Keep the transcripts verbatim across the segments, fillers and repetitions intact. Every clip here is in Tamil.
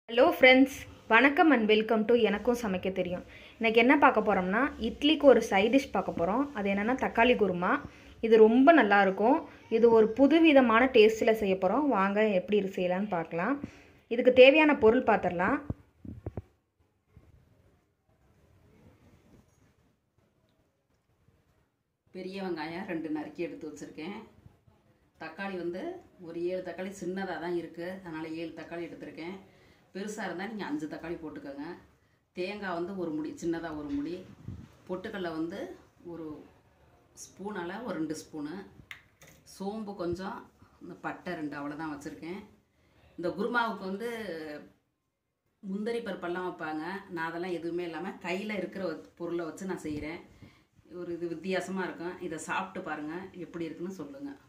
ஹலோ ஃப்ரெண்ட்ஸ், வணக்கம் அண்ட் வெல்கம் டு எனக்கும் சமைக்க தெரியும். இன்றைக்கி என்ன பார்க்க போகிறோம்னா, இட்லிக்கு ஒரு சைட் டிஷ் பார்க்க போகிறோம். அது என்னென்னா தக்காளி குருமா. இது ரொம்ப நல்லாயிருக்கும். இது ஒரு புதுவிதமான டேஸ்ட்டில் செய்ய போகிறோம். வாங்க எப்படி இது செய்யலான்னு பார்க்கலாம். இதுக்கு தேவையான பொருள் பார்த்துடலாம். பெரிய வெங்காயம் ரெண்டு நறுக்கி எடுத்து வச்சுருக்கேன். தக்காளி வந்து ஒரு ஏழு தக்காளி சின்னதாக தான் இருக்குது, அதனால் ஏழு தக்காளி எடுத்திருக்கேன். பெருசாக இருந்தால் நீங்கள் அஞ்சு தக்காளி போட்டுக்கோங்க. தேங்காய் வந்து ஒரு முடி, சின்னதாக ஒரு முடி. பொட்டுக்கடலை வந்து ஒரு ஸ்பூனால் ஒரு ரெண்டு ஸ்பூனு. சோம்பு கொஞ்சம், இந்த பட்டை ரெண்டு, அவ்வளோதான் வச்சுருக்கேன். இந்த குருமாவுக்கு வந்து முந்திரி பருப்பெல்லாம் வைப்பாங்க. நான் அதெல்லாம் எதுவுமே இல்லாமல் கையில் இருக்கிற பொருளை வச்சு நான் செய்கிறேன். ஒரு இது வித்தியாசமாக இருக்கும். இதை சாப்பிட்டு பாருங்கள், எப்படி இருக்குன்னு சொல்லுங்கள்.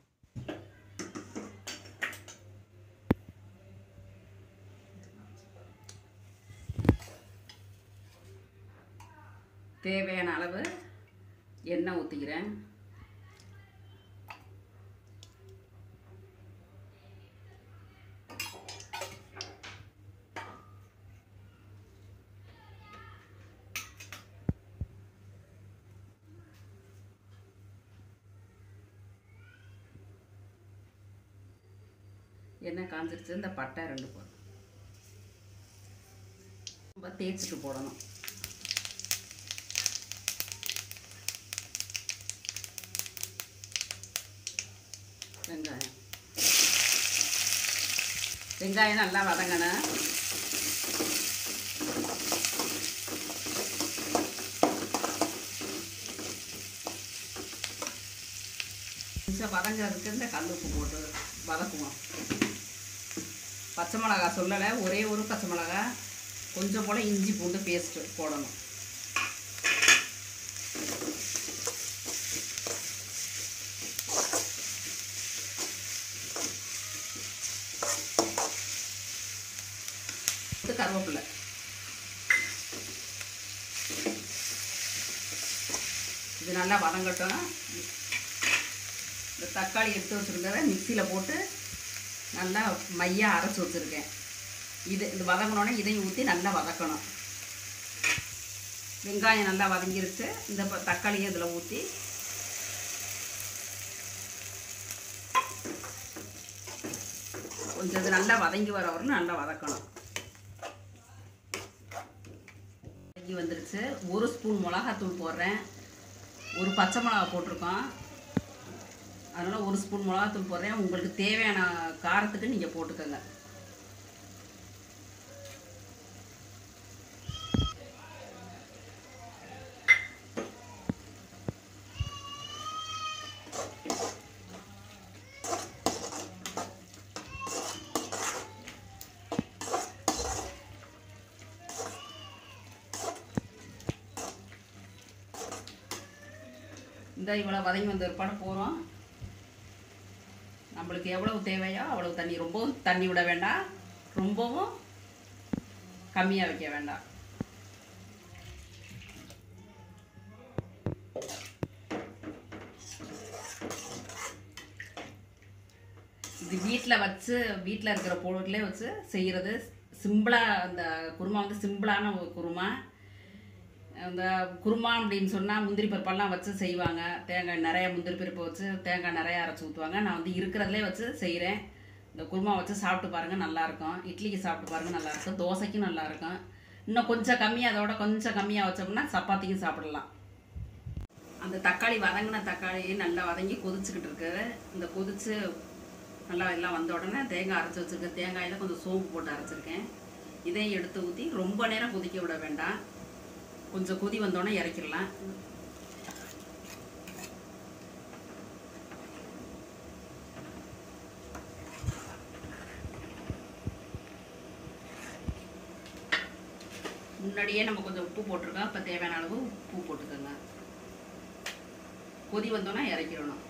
தேவையான அளவு எண்ணெய் ஊற்றிக்கிறேன். எண்ணெய் காஞ்சிருச்சு. இந்த பட்டை ரெண்டு போடணும். ரொம்ப தேய்ச்சிட்டு போடணும். வெங்காயம் வெங்காயம் நல்லா வதங்கணும். கொஞ்சம் வதங்கிறதுக்கு இந்த கல் உப்பு போட்டு வதக்குவோம். பச்சை மிளகா சொல்லலை, ஒரே ஒரு பச்சை மிளகா, கொஞ்சம் போல் இஞ்சி பூண்டு பேஸ்ட்டு போடணும். கருவேப்பிலை, இது நல்லா வதங்கட்டும். இந்த தக்காளி எடுத்து வச்சுருக்கிறத மிக்சியில் போட்டு நல்லா மையாக அரைச்சி வச்சுருக்கேன். இது இது வதங்கினோடனே இதையும் ஊற்றி நல்லா வதக்கணும். வெங்காயம் நல்லா வதங்கிருச்சு. இந்த தக்காளியை இதில் ஊற்றி கொஞ்சம் இது நல்லா வதங்கி வர வரணும், நல்லா வதக்கணும். வதங்கி வந்துருச்சு. ஒரு ஸ்பூன் மிளகாத்தூள் போடுறேன். ஒரு பச்சை மிளகா போட்டிருக்கோம், அதனால் ஒரு ஸ்பூன் மிளகாத்தூள் போடுறேன். உங்களுக்கு தேவையான காரத்துக்கு நீங்கள் போட்டுக்கோங்க. இந்த இவ்வளோ வதங்கி வந்த பிற்பாடு போகிறோம். நம்மளுக்கு எவ்வளவு தேவையோ அவ்வளவு தண்ணி. ரொம்பவும் தண்ணி விட வேண்டாம், ரொம்பவும் கம்மியாக வைக்க வேண்டாம். இது வீட்டில் வச்சு, வீட்டில் இருக்கிற பொருட்களே வச்சு செய்கிறது சிம்பிளாக. அந்த குருமா வந்து சிம்பிளான ஒரு குருமா. அந்த குருமா அப்படின்னு சொன்னால் முந்திரி பருப்பெல்லாம் வச்சு செய்வாங்க. தேங்காய் நிறைய முந்திரி பருப்பு வச்சு தேங்காய் நிறையா அரைச்சி ஊற்றுவாங்க. நான் வந்து இருக்கிறதுலே வச்சு செய்கிறேன். இந்த குருமா வச்சு சாப்பிட்டு பாருங்கள், நல்லாயிருக்கும். இட்லிக்கு சாப்பிட்டு பாருங்கள், நல்லாயிருக்கும். தோசைக்கும் நல்லாயிருக்கும். இன்னும் கொஞ்சம் கம்மியாக, அதோட கொஞ்சம் கம்மியாக வச்சோம்னா சப்பாத்திக்கும் சாப்பிடலாம். அந்த தக்காளி வதங்கின தக்காளி நல்லா வதங்கி கொதிச்சுக்கிட்டு இருக்குது. இந்த கொதிச்சு நல்லா எல்லாம் வந்த உடனே தேங்காய் அரைச்சி வச்சுருக்கேன். தேங்காயில் கொஞ்சம் சோம்பு போட்டு அரைச்சிருக்கேன். இதையும் எடுத்து ஊற்றி ரொம்ப நேரம் கொதிக்க விட வேண்டாம். கொஞ்சம் கொதி வந்தோடனே இறக்கிடலாம். முன்னாடியே நம்ம கொஞ்சம் உப்பு போட்டிருக்கோம். இப்போ தேவையான அளவு உப்பு போட்டுக்கோங்க. கொதி வந்தோடனே இறக்கிடணும்.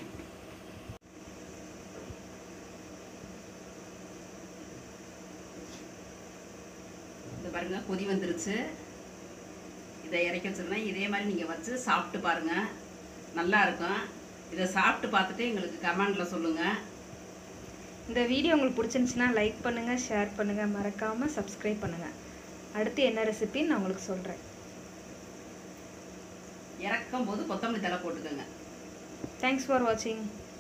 இந்த பாருங்க, கொதி வந்துருச்சு. இதை இறக்கி வச்சுருந்தேன். இதே மாதிரி நீங்கள் வச்சு சாப்பிட்டு பாருங்கள், நல்லாயிருக்கும். இதை சாப்பிட்டு பார்த்துட்டு எங்களுக்கு கமெண்டில் சொல்லுங்கள். இந்த வீடியோ உங்களுக்கு பிடிச்சிருந்துச்சுன்னா லைக் பண்ணுங்கள், ஷேர் பண்ணுங்கள், மறக்காமல் சப்ஸ்கிரைப் பண்ணுங்கள். அடுத்து என்ன ரெசிபின்னு நான் உங்களுக்கு சொல்கிறேன். இறக்கும் போது கொத்தமல்லி தழை போட்டுக்கோங்க. தேங்க்ஸ் ஃபார் வாட்சிங்.